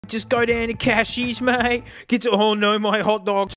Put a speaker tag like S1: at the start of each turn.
S1: Just go down to Cashies, mate. Get to, oh no, my hot dogs.